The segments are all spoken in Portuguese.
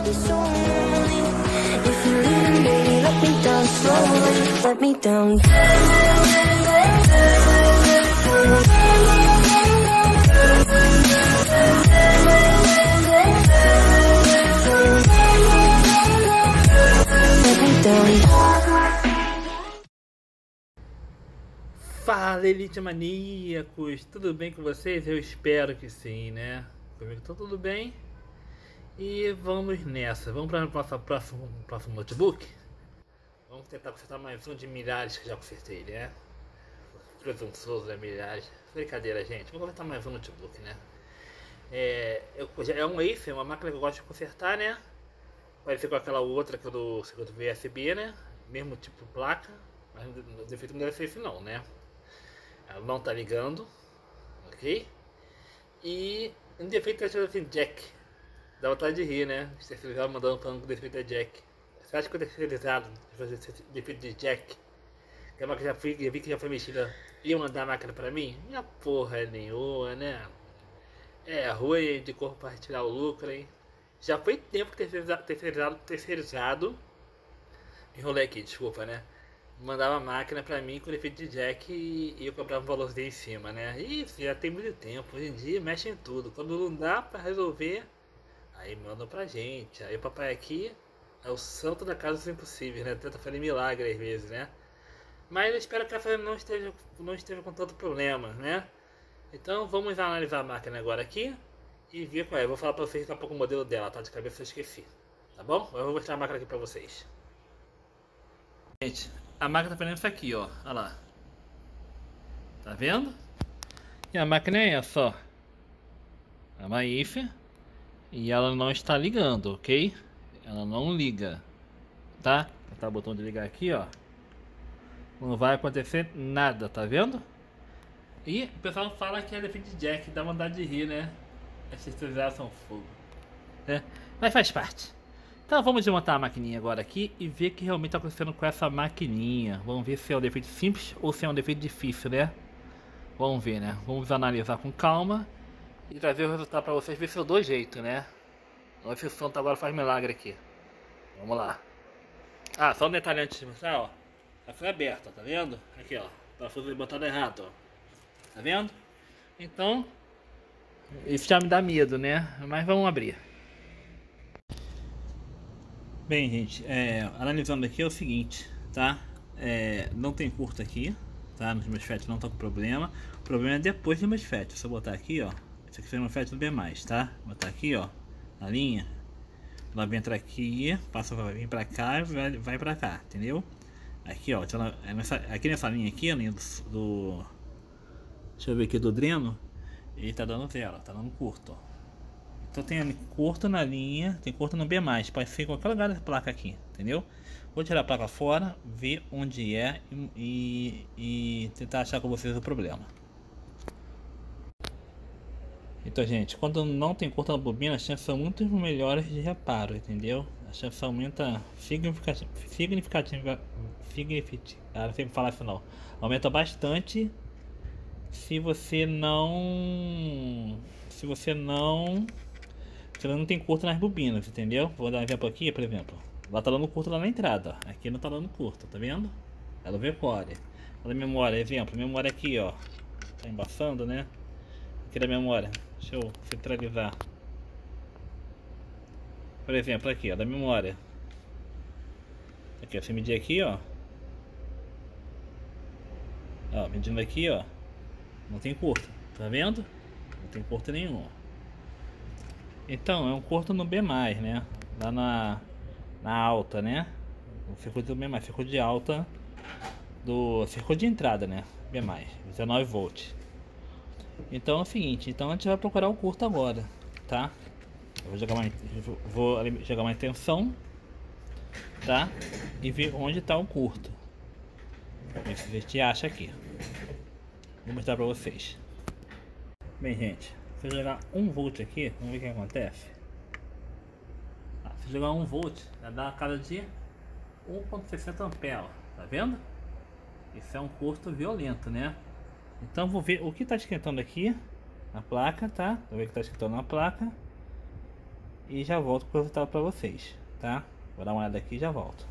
I'll be so lonely. If you're leaving, baby, let me down slowly. Let me down. Let me down. Fala, Elite Maníacos, tudo bem com vocês? Eu espero que sim, né? Comigo tá tudo bem. E vamos nessa, vamos para o nosso próximo notebook. Vamos tentar consertar mais um de milhares que já consertei, né? Presunçoso, né? Milhares. Brincadeira, gente, vamos consertar mais um notebook, né? É um Acer, uma máquina que eu gosto de consertar, né? Parece com aquela outra que é do circuito VSB, né? Mesmo tipo placa, mas o defeito não deve ser esse não, né? Ela não tá ligando, ok? E um defeito é assim, jack. Dá vontade de rir, né? O terceirizado mandando falando que o defeito é jack. Você acha que o terceirizado fazer defeito de jack, que a máquina vi que já foi mexida, ia mandar a máquina pra mim? Minha porra nenhuma, né? É ruim de corpo para retirar o lucro, hein? Já foi tempo que terceirizado. Enrolei aqui, desculpa, né? Mandava a máquina pra mim com defeito de jack e eu cobrava um valorzinho em cima, né? Isso já tem muito tempo. Hoje em dia mexe em tudo. Quando não dá pra resolver, aí mandam pra gente. Aí o papai aqui é o santo da casa dos impossíveis, né? Tenta fazer milagre às vezes, né? Mas eu espero que ela não esteja com tanto problema, né? Então vamos analisar a máquina agora aqui e ver qual é. Eu vou falar pra vocês daqui a pouco o modelo dela, tá? De cabeça eu esqueci. Tá bom? Eu vou mostrar a máquina aqui pra vocês. Gente, a máquina tá fazendo isso aqui, ó. Olha lá. Tá vendo? E a máquina é essa, ó. É uma Acer. E ela não está ligando, ok? Ela não liga. Tá? Vou botar o botão de ligar aqui, ó. Não vai acontecer nada, tá vendo? E o pessoal fala que é defeito de jack. Dá vontade de rir, né? Essas terceirizadas são fogo, né? Mas faz parte. Então vamos desmontar a maquininha agora aqui e ver o que realmente está acontecendo com essa maquininha. Vamos ver se é um defeito simples ou se é um defeito difícil, né? Vamos ver, né? Vamos analisar com calma e trazer o resultado para vocês, ver se eu dou jeito, né? Vamos ver se o som agora faz milagre aqui. Vamos lá. Ah, só um detalhe antes de mostrar, ó. Já foi aberto, ó, tá vendo? Aqui, ó. Parafuso botado errado, ó. Tá vendo? Então, isso já me dá medo, né? Mas vamos abrir. Bem, gente, analisando aqui é o seguinte, tá? Não tem curto aqui, tá? Nos MOSFET não tá com problema. O problema é depois do MOSFET. Se eu botar aqui, ó, esse aqui foi o MOSFET do B+, tá? Botar aqui, ó, na linha. Ela vai entrar aqui, passa, vai vir pra cá e vai pra cá, entendeu? Aqui, ó, aqui nessa linha aqui, a linha do deixa eu ver aqui, do dreno, ele tá dando zero, tá dando curto, ó. Então tem curto na linha, tem curto no B+, pode ser em qualquer lugar da placa aqui, entendeu? Vou tirar a placa fora, ver onde é e tentar achar com vocês o problema. Então, gente, quando não tem curto na bobina, as chances são muito melhores de reparo, entendeu? A chance aumenta significativamente, não sei falar isso não, aumenta bastante se você não tem curto nas bobinas, entendeu? Vou dar um exemplo aqui, por exemplo. Lá tá dando curto lá na entrada, ó. Aqui não tá dando curto, tá vendo? Ela vê core. Olha a memória, exemplo, memória aqui, ó. Tá embaçando, né? Aqui da memória. Deixa eu centralizar. Por exemplo, aqui, ó, da memória. Aqui, ó, você medir aqui, ó. Ó, medindo aqui, ó. Não tem curto, tá vendo? Não tem curto nenhum. Então, é um curto no B+, né? Lá na alta, né? O circuito do B+, circuito de alta do circuito de entrada, né? B+, 19 volts. Então é o seguinte, então a gente vai procurar o curto agora, tá? Eu vou jogar uma tensão, tá? E ver onde está o curto. Ver se a gente acha aqui. Vou mostrar pra vocês. Bem, gente, se eu jogar 1 volt aqui, vamos ver o que acontece. Se eu jogar 1 volt, vai dar a cada de 1,60 ampere, tá vendo? Isso é um curto violento, né? Então vou ver o que está esquentando aqui na placa, tá? Vou ver o que está esquentando na placa. e já volto com o resultado para vocês, tá? Vou dar uma olhada aqui e já volto.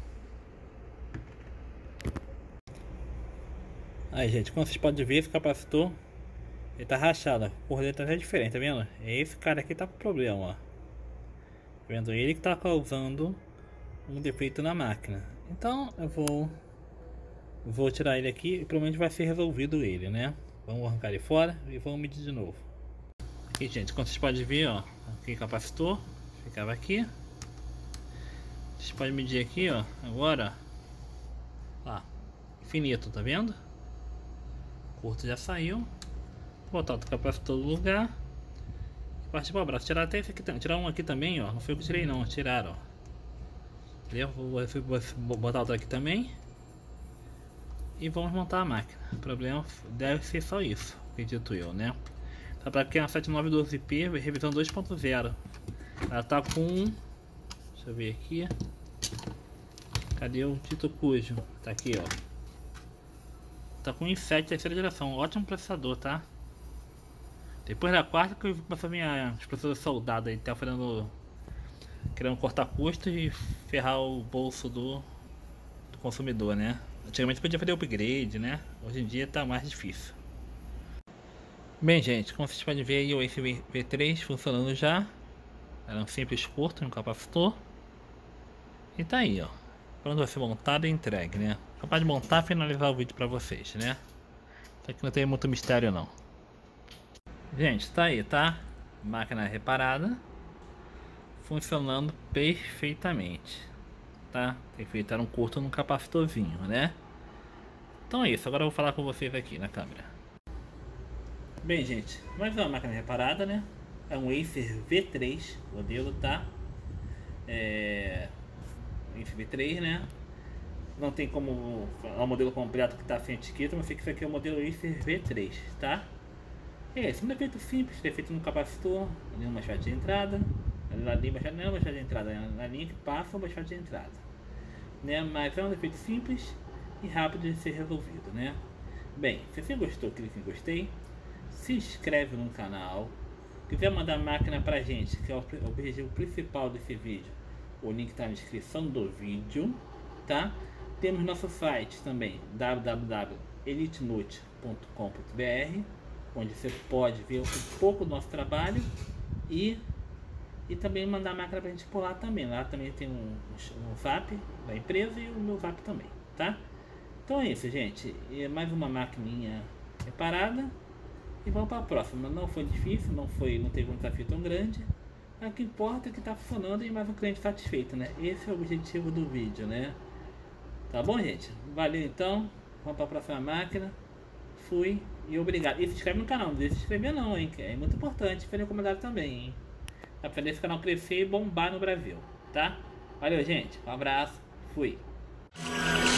Aí, gente, como vocês podem ver, esse capacitor ele tá rachado, a cor dele tá até diferente, tá vendo? Esse cara aqui tá com problema, ó. Tá vendo? Ele que tá causando um defeito na máquina. Então eu vou tirar ele aqui e provavelmente vai ser resolvido ele, né? Vamos arrancar ele fora e vamos medir de novo. Aqui, gente, como vocês podem ver, ó, aqui capacitor ficava aqui. Vocês podem medir aqui, ó, agora, ó, lá, infinito, tá vendo? O curto já saiu. Vou botar outro capacitor no lugar e partir para o braço. Tirar até esse aqui, tirar um aqui também, ó. Não foi eu que tirei não, tiraram, ó. Entendeu? Vou botar outro aqui também e vamos montar a máquina. O problema deve ser só isso, acredito eu, né? Tá para aqui uma 7912P revisão 2.0. Ela tá com, deixa eu ver aqui, cadê o Tito Cujo? Tá aqui, ó. Tá com i7 terceira geração, ótimo processador, tá? Depois da quarta que eu começou a vir os processadores soldados aí, tá querendo cortar custos e ferrar o bolso do consumidor, né? Antigamente podia fazer upgrade, né? Hoje em dia tá mais difícil. Bem, gente, como vocês podem ver aí, o Ace V3 funcionando já. Era um simples curto no capacitor. E tá aí, ó. Pronto, vai ser montado e entregue, né? Capaz de montar e finalizar o vídeo pra vocês, né? Isso aqui não tem muito mistério não. Gente, tá aí, tá? Máquina reparada. Funcionando perfeitamente, tá? Tem que feito um curto no capacitorzinho, né? Então é isso, agora eu vou falar com vocês aqui na câmera. Bem, gente, mais uma máquina reparada, né? É um Acer V3 modelo, tá? Acer V3, né? Não tem como o modelo completo que tá sem etiqueta, mas sei que isso aqui é o modelo Acer V3, tá? Esse é um defeito simples, defeito no capacitor, ali uma chave de entrada, ali não é uma chave de entrada, é na linha que passa uma chave de entrada, né? Mas é um defeito simples e rápido de ser resolvido, né? Bem, se você gostou, clique em gostei, se inscreve no canal, quiser mandar máquina pra gente, que é o objetivo principal desse vídeo, o link está na descrição do vídeo, tá? Temos nosso site também, www.elitenote.com.br, onde você pode ver um pouco do nosso trabalho e também mandar a máquina pra gente por lá também. Lá também tem um Zap da empresa e o meu Zap também, tá? Então é isso, gente. E mais uma maquininha reparada e vamos para a próxima. Não foi difícil, não teve um desafio tão grande. O que importa é que tá funcionando e mais um cliente satisfeito, né? Esse é o objetivo do vídeo, né? Tá bom, gente? Valeu então. Vamos para a próxima máquina. Fui e obrigado. E se inscreve no canal, não deixa de se inscrever não, hein? Que é muito importante. Fazer um comentário também, hein? Pra fazer esse canal crescer e bombar no Brasil, tá? Valeu, gente. Um abraço. Fui.